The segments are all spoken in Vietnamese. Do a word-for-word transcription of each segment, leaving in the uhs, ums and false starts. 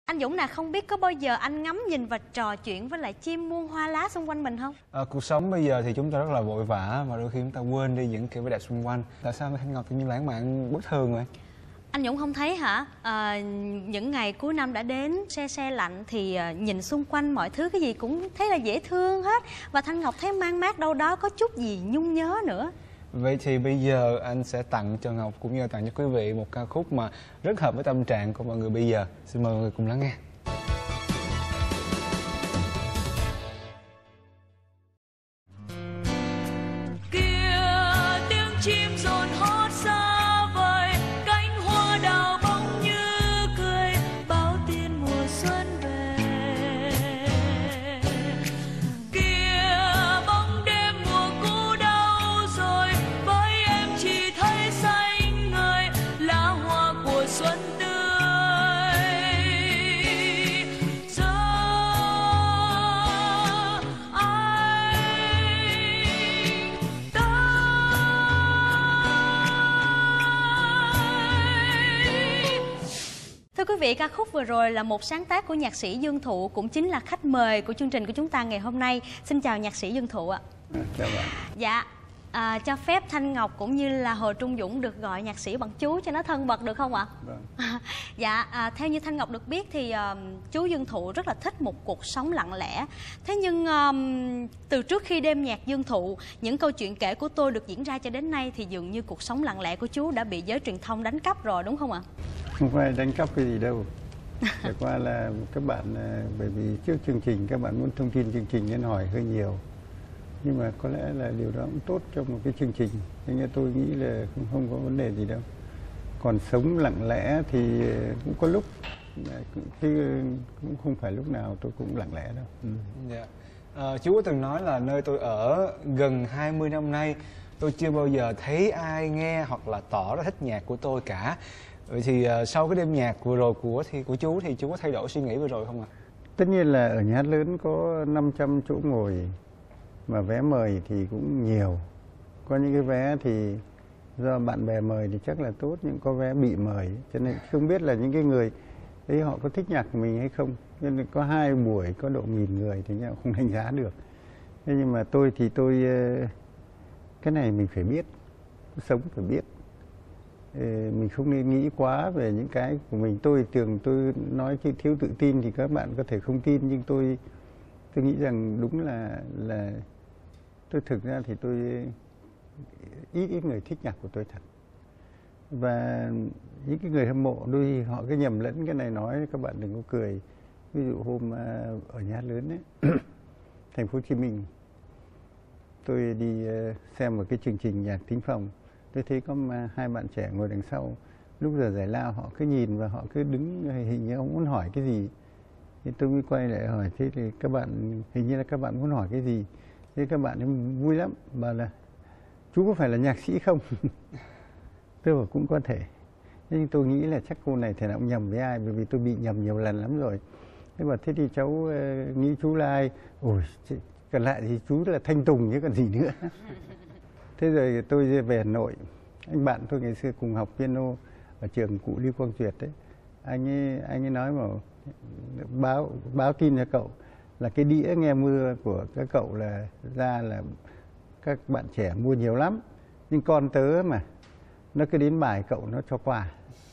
Anh Dũng nè, không biết có bao giờ anh ngắm nhìn và trò chuyện với lại chim muôn hoa lá xung quanh mình không? À, cuộc sống bây giờ thì chúng ta rất là vội vã mà đôi khi chúng ta quên đi những cái vẻ đẹp xung quanh. Tại sao Thanh Ngọc tự nhiên lãng mạn bất thường vậy? Anh Dũng không thấy hả? À, những ngày cuối năm đã đến, se se lạnh thì nhìn xung quanh mọi thứ cái gì cũng thấy là dễ thương hết. Và Thanh Ngọc thấy mang mát đâu đó có chút gì nhung nhớ nữa. Vậy thì bây giờ anh sẽ tặng cho Ngọc cũng như tặng cho quý vị một ca khúc mà rất hợp với tâm trạng của mọi người bây giờ. Xin mời mọi người cùng lắng nghe. Kia tiếng chim rộn hót xa vời, cánh hoa đào bóng như cười, báo tin mùa xuân về. Kia bóng đêm mùa cũ đau rồi, với em chỉ thấy xanh ngời, lá hoa của xuân tươi. Giờ Thưa quý vị, ca khúc vừa rồi là một sáng tác của nhạc sĩ Dương Thụ, cũng chính là khách mời của chương trình của chúng ta ngày hôm nay. Xin chào nhạc sĩ Dương Thụ ạ. Chào bạn. Dạ, à, cho phép Thanh Ngọc cũng như là Hồ Trung Dũng được gọi nhạc sĩ bằng chú cho nó thân mật được không ạ? Vâng. Dạ, à, theo như Thanh Ngọc được biết thì uh, chú Dương Thụ rất là thích một cuộc sống lặng lẽ. Thế nhưng um, từ trước khi đêm nhạc Dương Thụ, những câu chuyện kể của tôi được diễn ra cho đến nay thì dường như cuộc sống lặng lẽ của chú đã bị giới truyền thông đánh cắp rồi, đúng không ạ? Không phải đánh cắp cái gì đâu. Chẳng qua là các bạn, bởi vì trước chương trình các bạn muốn thông tin chương trình nên hỏi hơi nhiều. Nhưng mà có lẽ là điều đó cũng tốt cho một cái chương trình. Nên tôi nghĩ là cũng không có vấn đề gì đâu. Còn sống lặng lẽ thì cũng có lúc, chứ cũng không phải lúc nào tôi cũng lặng lẽ đâu. Ừ. Dạ. À, chú có từng nói là nơi tôi ở gần hai mươi năm nay tôi chưa bao giờ thấy ai nghe hoặc là tỏ ra thích nhạc của tôi cả. Vậy thì uh, sau cái đêm nhạc vừa rồi của thì của chú thì chú có thay đổi suy nghĩ vừa rồi không ạ? Tất nhiên là ở nhà hát lớn có năm trăm chỗ ngồi mà vé mời thì cũng nhiều. Có những cái vé thì do bạn bè mời thì chắc là tốt, nhưng có vé bị mời, cho nên không biết là những cái người ấy họ có thích nhạc của mình hay không. Nên có hai buổi có độ nghìn người thì không đánh giá được. Thế nhưng mà tôi thì tôi cái này mình phải biết, sống phải biết. Mình không nên nghĩ quá về những cái của mình. Tôi thường tôi nói chứ thiếu tự tin thì các bạn có thể không tin, nhưng tôi tôi nghĩ rằng đúng là là tôi thực ra thì tôi ít ít người thích nhạc của tôi thật. Và những cái người hâm mộ đôi khi họ cứ nhầm lẫn cái này, nói các bạn đừng có cười. Ví dụ hôm ở nhà hát lớn ấy, thành phố Hồ Chí Minh, tôi đi xem một cái chương trình nhạc thính phòng. Tôi thấy có hai bạn trẻ ngồi đằng sau, lúc giờ giải lao họ cứ nhìn và họ cứ đứng, hình như ông muốn hỏi cái gì. Thì tôi mới quay lại hỏi, thế thì các bạn, hình như là các bạn muốn hỏi cái gì. Thế các bạn ấy vui lắm, bảo là chú có phải là nhạc sĩ không? Tôi bảo cũng có thể. Nhưng tôi nghĩ là chắc cô này thể nào cũng nhầm với ai, bởi vì tôi bị nhầm nhiều lần lắm rồi. Thế bảo thế thì cháu uh, nghĩ chú là ai? Ôi, còn lại thì chú là Thanh Tùng chứ còn gì nữa. Thế rồi tôi về Hà Nội, anh bạn tôi ngày xưa cùng học piano ở trường cụ Lưu Quang Duyệt đấy, anh ấy anh ấy nói mà báo báo tin cho cậu là cái đĩa nghe mưa của các cậu là ra là các bạn trẻ mua nhiều lắm, nhưng con tớ mà nó cứ đến bài cậu nó cho quà.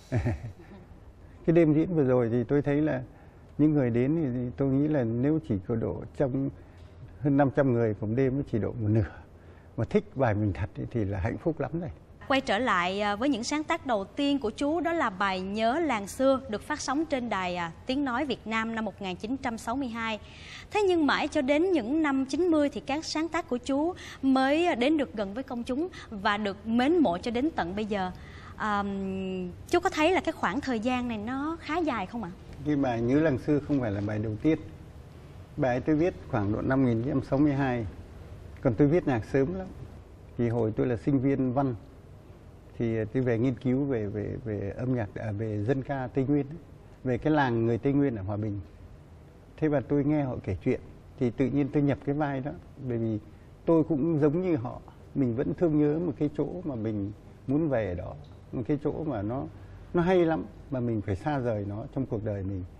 Cái đêm diễn vừa rồi thì tôi thấy là những người đến thì tôi nghĩ là nếu chỉ có độ trong hơn năm trăm người cùng đêm mới chỉ độ một nửa mà thích bài mình thật thì là hạnh phúc lắm rồi. Quay trở lại với những sáng tác đầu tiên của chú, đó là bài Nhớ Làng Xưa, được phát sóng trên đài Tiếng Nói Việt Nam năm một nghìn chín trăm sáu mươi hai. Thế nhưng mãi cho đến những năm chín mươi thì các sáng tác của chú mới đến được gần với công chúng và được mến mộ cho đến tận bây giờ. À, chú có thấy là cái khoảng thời gian này nó khá dài không ạ? Cái bài Nhớ Làng Xưa không phải là bài đầu tiên. Bài tôi viết khoảng độ năm một nghìn chín trăm sáu mươi hai. Còn tôi viết nhạc sớm lắm. Thì hồi tôi là sinh viên văn thì tôi về nghiên cứu về về về âm nhạc, à, về dân ca Tây Nguyên ấy, về cái làng người Tây Nguyên ở Hòa Bình. Thế và tôi nghe họ kể chuyện thì tự nhiên tôi nhập cái vai đó, bởi vì tôi cũng giống như họ, mình vẫn thương nhớ một cái chỗ mà mình muốn về ở đó, một cái chỗ mà nó nó hay lắm mà mình phải xa rời nó trong cuộc đời mình.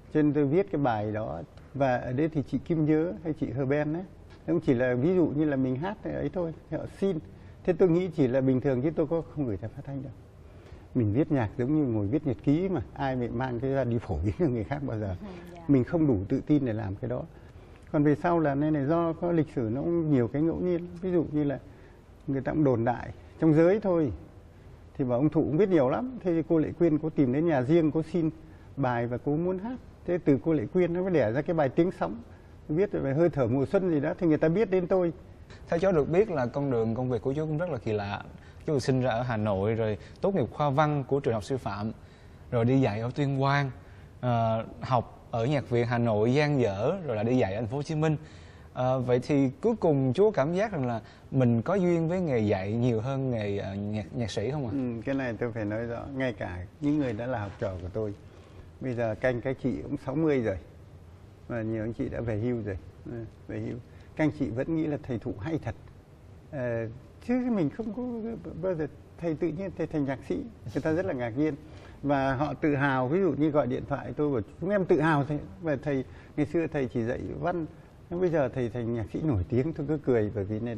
cho nên tôi viết cái bài đó. Và ở đây thì chị Kim Nhớ hay chị Hờ Ben ấy, cũng chỉ là ví dụ như là mình hát ấy thôi, họ xin. Thế tôi nghĩ chỉ là bình thường chứ tôi có không gửi ra phát thanh đâu. Mình viết nhạc giống như ngồi viết nhật ký mà, ai mà mang cái ra đi phổ biến cho người khác bao giờ. Mình không đủ tự tin để làm cái đó. Còn về sau là này này do có lịch sử nó cũng nhiều cái ngẫu nhiên. Ví dụ như là người ta cũng đồn đại trong giới thôi, thì bảo ông Thụ cũng biết nhiều lắm. Thế thì cô Lệ Quyên có tìm đến nhà riêng, có xin bài và cô muốn hát. Thế từ cô Lệ Quyên nó mới đẻ ra cái bài Tiếng Sóng, viết về hơi thở mùa xuân gì đó, thì người ta biết đến tôi. Theo cháu được biết là con đường công việc của chú cũng rất là kỳ lạ. Chú được sinh ra ở Hà Nội, rồi tốt nghiệp khoa văn của trường học sư phạm, rồi đi dạy ở Tuyên Quang, uh, học ở Nhạc viện Hà Nội dang dở, rồi là đi dạy ở thành phố Hồ Chí Minh. Uh, vậy thì cuối cùng chú cảm giác rằng là mình có duyên với nghề dạy nhiều hơn nghề uh, nhạc, nhạc sĩ không ạ? Ừ, cái này tôi phải nói rõ, ngay cả những người đã là học trò của tôi, bây giờ canh các chị cũng sáu mươi rồi, và nhiều anh chị đã về hưu rồi, về hưu. Các anh chị vẫn nghĩ là thầy Thụ hay thật, à, chứ mình không có bao giờ thầy tự nhiên thầy thành nhạc sĩ, người ta rất là ngạc nhiên và họ tự hào. Ví dụ như gọi điện thoại tôi bảo chúng em tự hào thầy, và thầy ngày xưa thầy chỉ dạy văn, nhưng bây giờ thầy thành nhạc sĩ nổi tiếng. Tôi cứ cười bởi vì này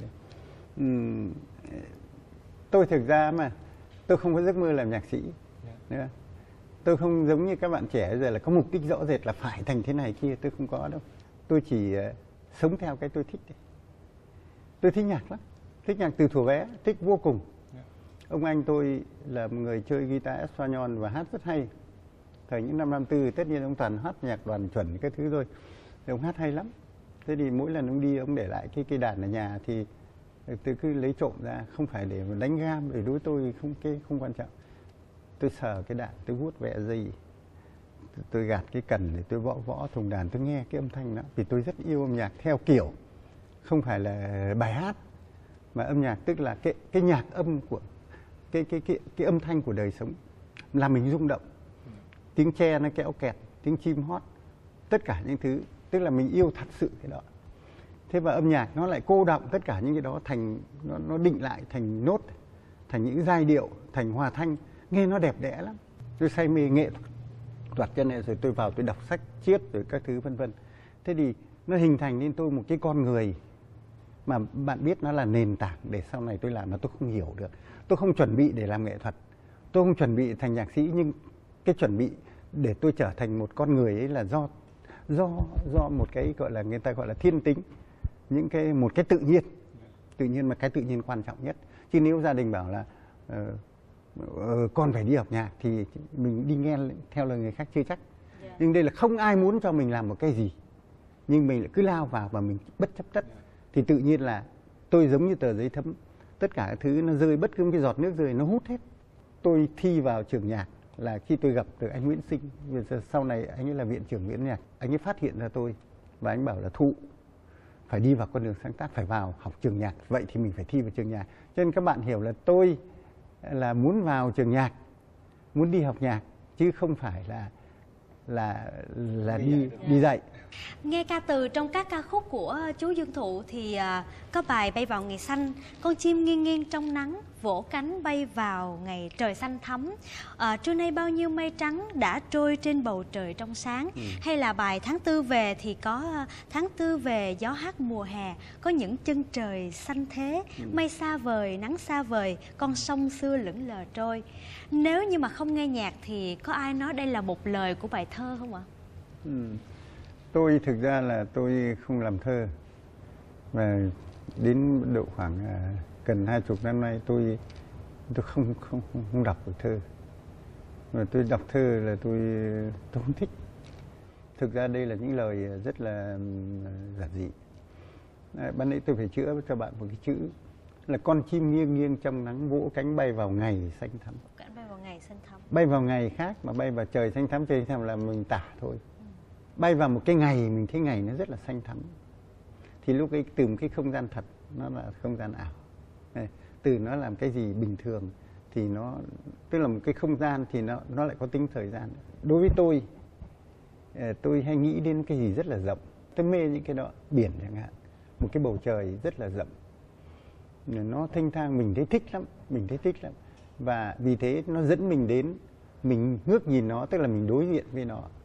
um, tôi thực ra mà tôi không có giấc mơ làm nhạc sĩ nữa. Tôi không giống như các bạn trẻ bây giờ là có mục đích rõ rệt là phải thành thế này kia, tôi không có đâu. Tôi chỉ uh, sống theo cái tôi thích đấy. Tôi thích nhạc lắm, thích nhạc từ thuở bé, thích vô cùng. Yeah. Ông anh tôi là một người chơi guitar Espanyol và hát rất hay. Thời những năm năm tư tất nhiên ông toàn hát nhạc đoàn chuẩn cái thứ thôi, thì ông hát hay lắm. Thế thì mỗi lần ông đi ông để lại cái cây đàn ở nhà thì tôi cứ lấy trộm ra, không phải để mà đánh gam, bởi đối tôi không cái không quan trọng. Tôi sờ cái đàn, tôi vuốt vẽ dây, tôi gạt cái cần để tôi võ võ thùng đàn, tôi nghe cái âm thanh đó. Vì tôi rất yêu âm nhạc theo kiểu không phải là bài hát, mà âm nhạc tức là cái cái nhạc âm của cái cái cái cái âm thanh của đời sống làm mình rung động. Tiếng tre nó kéo kẹt, tiếng chim hót, tất cả những thứ, tức là mình yêu thật sự cái đó. Thế và âm nhạc nó lại cô đọng tất cả những cái đó thành nó nó định lại thành nốt, thành những giai điệu, thành hòa thanh, nghe nó đẹp đẽ lắm. Tôi say mê nghệ thuật cho nên rồi tôi vào tôi đọc sách triết rồi các thứ vân vân. Thế thì nó hình thành nên tôi một cái con người mà bạn biết nó là nền tảng để sau này tôi làm mà tôi không hiểu được. Tôi không chuẩn bị để làm nghệ thuật, tôi không chuẩn bị thành nhạc sĩ, nhưng cái chuẩn bị để tôi trở thành một con người ấy là do do do một cái gọi là người ta gọi là thiên tính, những cái một cái tự nhiên, tự nhiên mà cái tự nhiên quan trọng nhất. Chứ nếu gia đình bảo là uh, uh, con phải đi học nhạc thì mình đi nghe theo lời người khác chưa chắc. Yeah. Nhưng đây là không ai muốn cho mình làm một cái gì, nhưng mình lại cứ lao vào và mình bất chấp tất. Yeah. Thì tự nhiên là tôi giống như tờ giấy thấm, tất cả các thứ nó rơi, bất cứ một cái giọt nước rơi nó hút hết. Tôi thi vào trường nhạc là khi tôi gặp được anh Nguyễn Sinh, sau này anh ấy là viện trưởng viện nhạc, anh ấy phát hiện ra tôi và anh bảo là Thụ phải đi vào con đường sáng tác, phải vào học trường nhạc, vậy thì mình phải thi vào trường nhạc. Cho nên các bạn hiểu là tôi là muốn vào trường nhạc, muốn đi học nhạc, chứ không phải là là là đi đi dạy. Nghe ca từ trong các ca khúc của chú Dương Thụ thì uh, có bài Bay vào ngày xanh, con chim nghiêng nghiêng trong nắng, vỗ cánh bay vào ngày trời xanh thắm, uh, trưa nay bao nhiêu mây trắng đã trôi trên bầu trời trong sáng. Ừ. Hay là bài Tháng Tư về thì có uh, tháng tư về gió hát mùa hè, có những chân trời xanh thế, ừ. mây xa vời nắng xa vời, con sông xưa lững lờ trôi. Nếu như mà không nghe nhạc thì có ai nói đây là một lời của bài thơ không ạ? Ừ. Tôi thực ra là tôi không làm thơ, và đến độ khoảng uh, gần hai chục năm nay tôi tôi không không không, không đọc được thơ, mà tôi đọc thơ là tôi tôi không thích. Thực ra đây là những lời rất là uh, giản dị. Đấy, ban nãy tôi phải chữa cho bạn một cái chữ là con chim nghiêng nghiêng trong nắng, vỗ cánh bay vào ngày xanh thắm. Cánh bay vào ngày xanh thắm. Bay vào ngày khác, mà bay vào trời xanh thắm, trời xanh thắm là mình tả thôi. Bay vào một cái ngày mình thấy ngày nó rất là xanh thắm, thì lúc ấy từ một cái không gian thật nó là không gian ảo. Này, từ nó làm cái gì bình thường thì nó tức là một cái không gian thì nó nó lại có tính thời gian. Đối với tôi, tôi hay nghĩ đến cái gì rất là rộng, tôi mê những cái đó, biển chẳng hạn, một cái bầu trời rất là rộng, nó thanh thang, mình thấy thích lắm, mình thấy thích lắm, và vì thế nó dẫn mình đến, mình ngước nhìn nó, tức là mình đối diện với nó.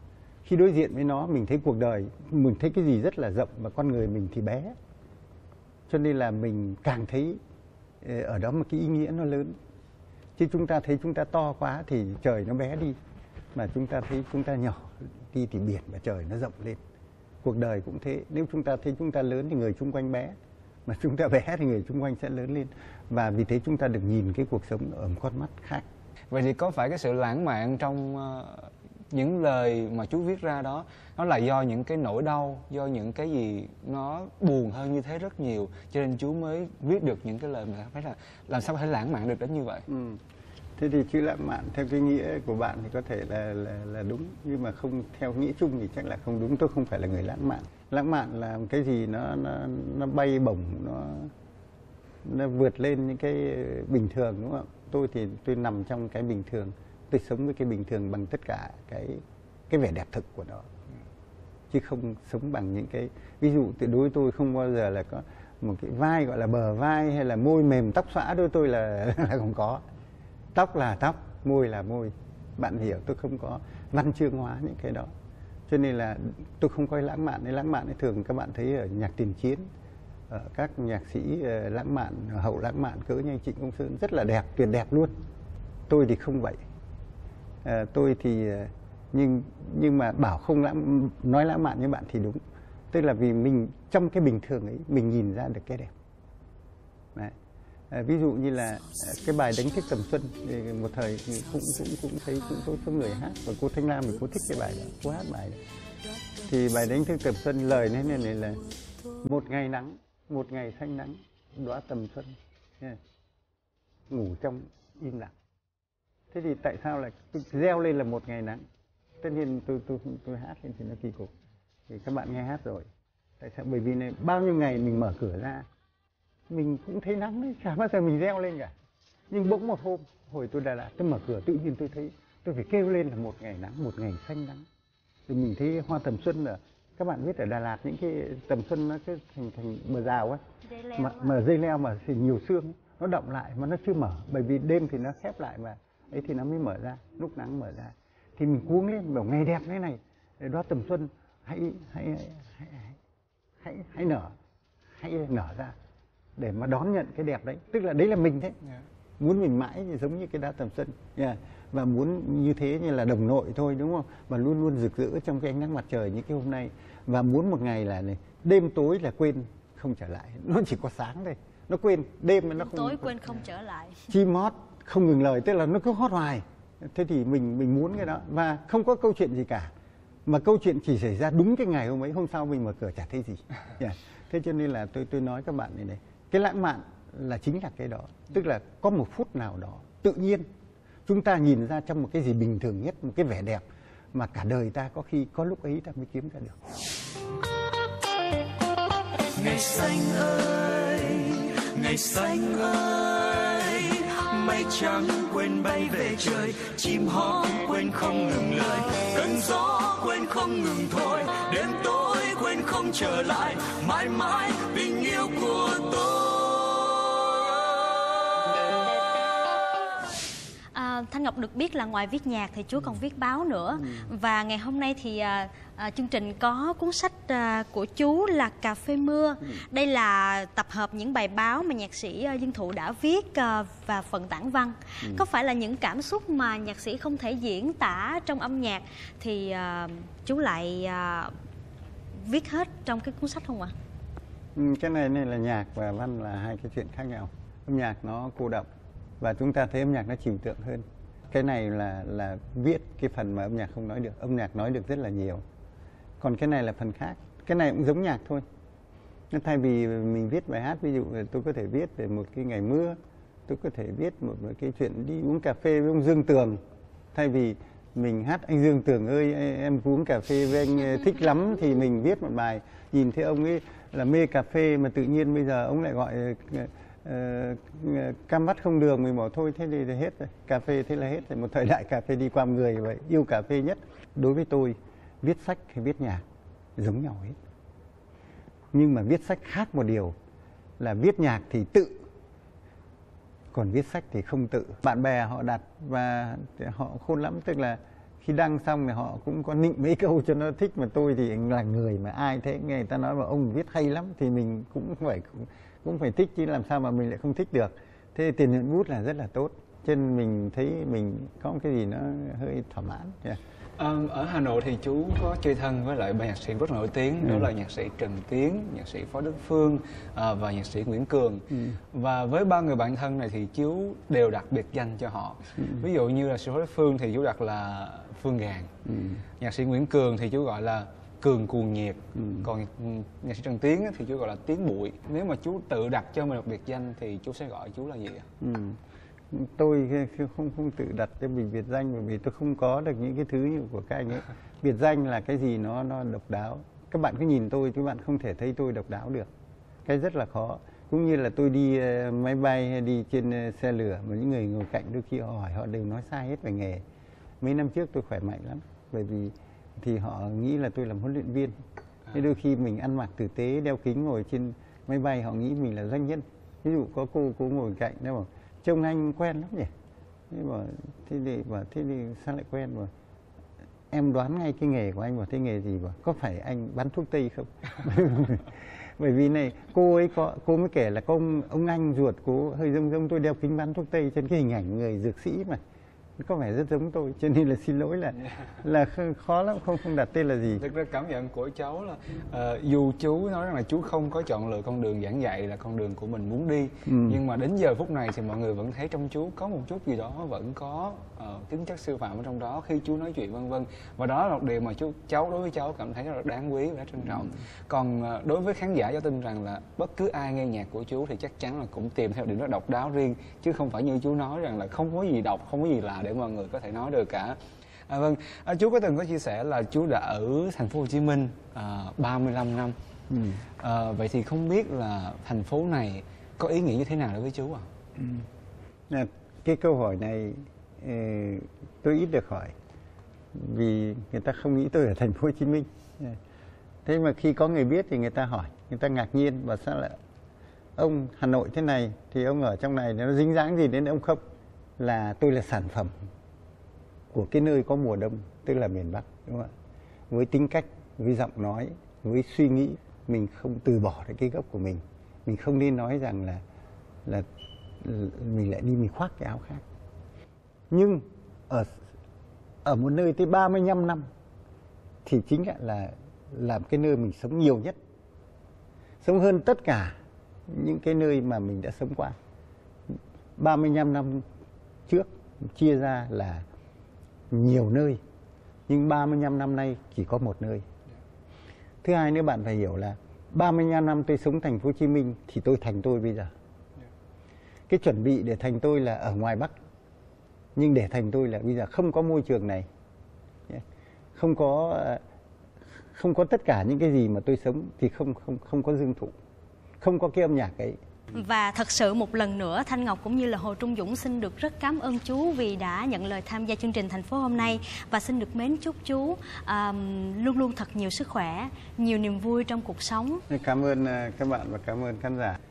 khi đối diện với nó mình thấy cuộc đời, mình thấy cái gì rất là rộng và con người mình thì bé. Cho nên là mình càng thấy ở đó một cái ý nghĩa nó lớn. Chứ chúng ta thấy chúng ta to quá thì trời nó bé đi, mà chúng ta thấy chúng ta nhỏ đi thì biển và trời nó rộng lên. Cuộc đời cũng thế, nếu chúng ta thấy chúng ta lớn thì người xung quanh bé, mà chúng ta bé thì người xung quanh sẽ lớn lên. Và vì thế chúng ta được nhìn cái cuộc sống ở một con mắt khác. Vậy thì có phải cái sự lãng mạn trong uh, những lời mà chú viết ra đó, nó là do những cái nỗi đau, do những cái gì nó buồn hơn như thế rất nhiều, cho nên chú mới viết được những cái lời mà phải là làm sao có thể lãng mạn được đến như vậy? Ừ. Thế thì chữ lãng mạn theo cái nghĩa của bạn thì có thể là, là, là đúng, nhưng mà không theo nghĩa chung thì chắc là không đúng. Tôi không phải là người lãng mạn. Lãng mạn là cái gì nó nó nó bay bổng, nó nó vượt lên những cái bình thường, đúng không? Tôi thì tôi nằm trong cái bình thường, tôi sống với cái bình thường bằng tất cả cái cái vẻ đẹp thực của nó, chứ không sống bằng những cái, ví dụ tuyệt đối tôi không bao giờ là có một cái vai gọi là bờ vai hay là môi mềm tóc xõa, đối tôi là là không có. Tóc là tóc, môi là môi, bạn hiểu, tôi không có văn chương hóa những cái đó. Cho nên là tôi không coi lãng mạn. Lãng mạn ấy thường các bạn thấy ở nhạc tiền chiến, ở các nhạc sĩ lãng mạn, hậu lãng mạn cỡ như anh Trịnh Công Sơn rất là đẹp, tuyệt đẹp luôn. Tôi thì không vậy. À, tôi thì nhưng nhưng mà bảo không lãng, nói lãng mạn như bạn thì đúng. Tức là vì mình trong cái bình thường ấy mình nhìn ra được cái đẹp. Đấy. À, ví dụ như là cái bài Đánh Thức Tầm Xuân, một thời cũng cũng cũng thấy cũng có số người hát, và cô Thanh Lam thì cô thích cái bài đó, cô hát bài đó. Thì bài Đánh Thức Tầm Xuân lời này này là một ngày nắng, một ngày xanh nắng, đóa tầm xuân, ngủ trong im lặng. Thế thì tại sao lại reo lên là một ngày nắng? Tất nhiên tôi tôi tôi hát lên thì nó kỳ cục, thì các bạn nghe hát rồi. Tại sao? Bởi vì này bao nhiêu ngày mình mở cửa ra mình cũng thấy nắng đấy, chả bao giờ mình reo lên cả. Nhưng bỗng một hôm, hồi tôi Đà Lạt, tôi mở cửa tự nhiên tôi thấy tôi phải kêu lên là một ngày nắng, một ngày xanh nắng. Thì mình thấy hoa tầm xuân ở, các bạn biết ở Đà Lạt những cái tầm xuân nó cứ thành thành bờ rào ấy, mà, mà dây leo mà thì nhiều sương, nó động lại mà nó chưa mở, bởi vì đêm thì nó khép lại mà ấy thì nó mới mở ra, lúc nắng mở ra. Thì mình cuống lên bảo ngày đẹp thế này, đóa tầm xuân hãy hãy hãy hãy, hãy, hãy nở, hãy nở ra để mà đón nhận cái đẹp đấy. Tức là đấy là mình đấy, yeah. Muốn mình mãi thì giống như cái đóa tầm xuân, yeah. Và muốn như thế như là đồng nội thôi, đúng không? Và luôn luôn rực rỡ trong cái ánh nắng mặt trời như cái hôm nay. Và muốn một ngày là này, đêm tối là quên không trở lại, nó chỉ có sáng thôi, nó quên đêm, đêm nó không tối quên không trở lại, chim hót không ngừng lời, tức là nó cứ hót hoài. Thế thì mình mình muốn cái đó, và không có câu chuyện gì cả, mà câu chuyện chỉ xảy ra đúng cái ngày hôm ấy, hôm sau mình mở cửa chả thấy gì, yeah. Thế cho nên là tôi tôi nói các bạn này này, cái lãng mạn là chính là cái đó, tức là có một phút nào đó tự nhiên chúng ta nhìn ra trong một cái gì bình thường nhất, một cái vẻ đẹp mà cả đời ta có khi có lúc ấy ta mới kiếm ra được. Ngày xanh ơi, ngày xanh ơi, mây trắng quên bay về trời, chim hót quên không ngừng lời, cơn gió quên không ngừng thổi, đêm tối quên không trở lại, mãi mãi tình yêu của tôi. À, Thanh Ngọc được biết là ngoài viết nhạc thì chú còn viết báo nữa. Ừ. Và ngày hôm nay thì à, à, chương trình có cuốn sách à, của chú là Cà Phê Mưa. Ừ. Đây là tập hợp những bài báo mà nhạc sĩ à, Dương Thụ đã viết à, và phần tản văn. Ừ. Có phải là những cảm xúc mà nhạc sĩ không thể diễn tả trong âm nhạc thì à, chú lại à, viết hết trong cái cuốn sách không ạ? Ừ, cái này này là nhạc và văn là hai cái chuyện khác nhau. Âm nhạc nó cô đọng và chúng ta thấy âm nhạc nó trừu tượng hơn. Cái này là là viết cái phần mà âm nhạc không nói được, âm nhạc nói được rất là nhiều. Còn cái này là phần khác. Cái này cũng giống nhạc thôi. Thay vì mình viết bài hát, ví dụ tôi có thể viết về một cái ngày mưa, tôi có thể viết một, một cái chuyện đi uống cà phê với ông Dương Tường. Thay vì mình hát anh Dương Tường ơi em uống cà phê với anh thích lắm, thì mình viết một bài nhìn thấy ông ấy là mê cà phê mà tự nhiên bây giờ ông lại gọi Uh, cam vắt không đường, mình bảo thôi thế thì, thì hết rồi, cà phê thế là hết rồi, một thời đại cà phê đi qua người vậy, yêu cà phê nhất. Đối với tôi, viết sách hay viết nhạc giống nhau hết, nhưng mà viết sách khác một điều là viết nhạc thì tự, còn viết sách thì không tự. Bạn bè họ đặt và họ khôn lắm, tức là khi đăng xong thì họ cũng có nịnh mấy câu cho nó thích, mà tôi thì là người mà ai thế nghe người ta nói mà ông viết hay lắm thì mình cũng phải cũng phải thích chứ làm sao mà mình lại không thích được. Thế tiền nhuận bút là rất là tốt, cho nên mình thấy mình có một cái gì nó hơi thỏa mãn. Yeah. À, ở Hà Nội thì chú có chơi thân với lại ba nhạc sĩ rất nổi tiếng, ừ. đó là nhạc sĩ Trần Tiến, nhạc sĩ Phó Đức Phương à, và nhạc sĩ Nguyễn Cường. Ừ. Và với ba người bạn thân này thì chú đều đặt biệt danh cho họ. Ừ. Ví dụ như là sĩ Phó Đức Phương thì chú đặt là Phương Gàn, ừ. nhạc sĩ Nguyễn Cường thì chú gọi là Cường Cuồng Nhiệt, ừ. còn nhạc sĩ Trần Tiến thì chú gọi là Tiến Bụi. Nếu mà chú tự đặt cho mình một biệt danh thì chú sẽ gọi chú là gì ạ? Ừ. Tôi không không tự đặt cho mình biệt danh, bởi vì tôi không có được những cái thứ như của các anh ấy. Biệt danh là cái gì nó nó độc đáo. Các bạn cứ nhìn tôi, các bạn không thể thấy tôi độc đáo được. Cái rất là khó. Cũng như là tôi đi máy bay hay đi trên xe lửa mà những người ngồi cạnh đôi khi họ hỏi họ đều nói sai hết về nghề. Mấy năm trước tôi khỏe mạnh lắm, bởi vì thì họ nghĩ là tôi làm huấn luyện viên. Thế đôi khi mình ăn mặc tử tế, đeo kính ngồi trên máy bay họ nghĩ mình là doanh nhân. Ví dụ có cô cô ngồi cạnh nó bảo trông anh quen lắm nhỉ. Thế bảo thế thì bảo thế thì sao lại quen, mà em đoán ngay cái nghề của anh. Bảo thế nghề gì, bảo có phải anh bán thuốc tây không? Bởi vì này cô ấy có cô mới kể là có ông, ông anh ruột cô hơi giống giống tôi đeo kính bán thuốc tây, trên cái hình ảnh người dược sĩ mà có vẻ rất giống tôi, cho nên là xin lỗi là là khó lắm, không không đặt tên là gì. Thực ra cảm nhận của cháu là uh, dù chú nói rằng là chú không có chọn lựa con đường giảng dạy là con đường của mình muốn đi, ừ. nhưng mà đến giờ phút này thì mọi người vẫn thấy trong chú có một chút gì đó vẫn có uh, tính chất sư phạm ở trong đó khi chú nói chuyện vân vân, và đó là một điều mà chú cháu đối với cháu cảm thấy rất là đáng quý và trân trọng. Ừ. Còn uh, đối với khán giả, cháu tin rằng là bất cứ ai nghe nhạc của chú thì chắc chắn là cũng tìm theo điểm rất độc đáo riêng, chứ không phải như chú nói rằng là không có gì độc, không có gì lạ để mọi người có thể nói được cả. À, vâng, à, chú có từng có chia sẻ là chú đã ở thành phố Hồ Chí Minh à, ba mươi lăm năm. Ừ. À, vậy thì không biết là thành phố này có ý nghĩa như thế nào đối với chú ạ? À? Ừ. Cái câu hỏi này tôi ít được hỏi vì người ta không nghĩ tôi ở thành phố Hồ Chí Minh. Thế mà khi có người biết thì người ta hỏi, người ta ngạc nhiên và sao lại ông Hà Nội thế này thì ông ở trong này nó dính dáng gì đến ông không? Là tôi là sản phẩm của cái nơi có mùa đông, tức là miền Bắc, đúng không ạ? Với tính cách, với giọng nói, với suy nghĩ, mình không từ bỏ được cái gốc của mình. Mình không nên nói rằng là là mình lại đi mình khoác cái áo khác. Nhưng ở ở một nơi tới ba mươi lăm năm thì chính là làm cái nơi mình sống nhiều nhất, sống hơn tất cả những cái nơi mà mình đã sống qua. ba mươi lăm năm trước chia ra là nhiều nơi, nhưng ba mươi lăm năm nay chỉ có một nơi. Thứ hai nữa, bạn phải hiểu là ba mươi lăm năm tôi sống thành phố Hồ Chí Minh thì tôi thành tôi bây giờ. Cái chuẩn bị để thành tôi là ở ngoài Bắc, nhưng để thành tôi là bây giờ không có môi trường này, không có không có tất cả những cái gì mà tôi sống thì không không không có Dương Thụ, không có cái âm nhạc ấy. Và thật sự một lần nữa Thanh Ngọc cũng như là Hồ Trung Dũng xin được rất cảm ơn chú vì đã nhận lời tham gia chương trình thành phố hôm nay, và xin được mến chúc chú um, luôn luôn thật nhiều sức khỏe, nhiều niềm vui trong cuộc sống. Cảm ơn các bạn và cảm ơn khán giả.